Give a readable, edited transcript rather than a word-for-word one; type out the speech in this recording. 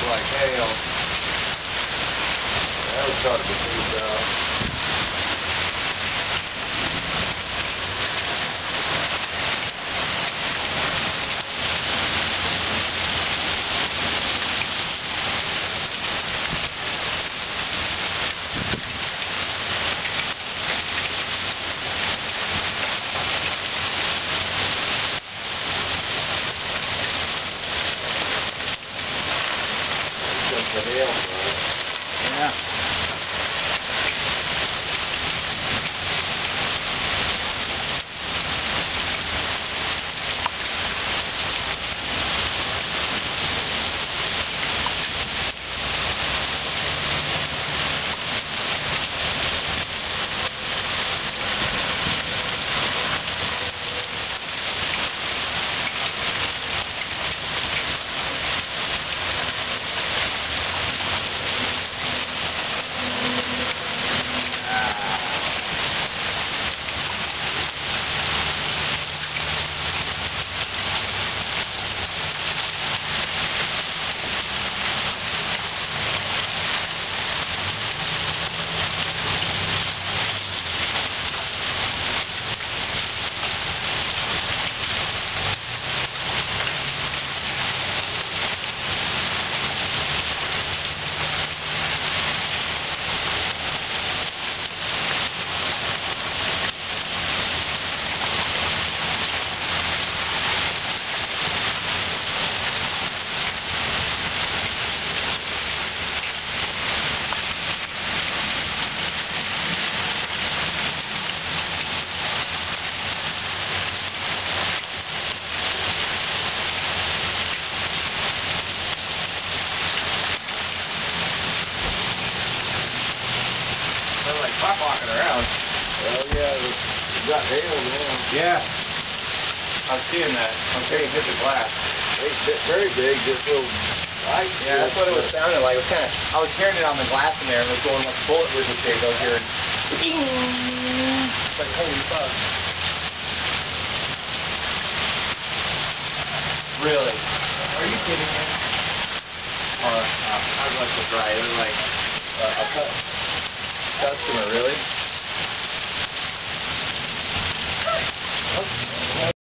like hail. That was starting to freeze out. The hail, yeah. They're like pop walking around. well, yeah, we got hail now. Yeah. I'm seeing that. I'm seeing it hit the glass. Ain't very big, just little light. Yeah, that's what it was sounding like. It was kind of, I was hearing it on the glass in there, and it was going like a bullet ricochet over here. It's like, holy fuck. Really? Are you kidding me? I was like surprised. It was like a customer, really?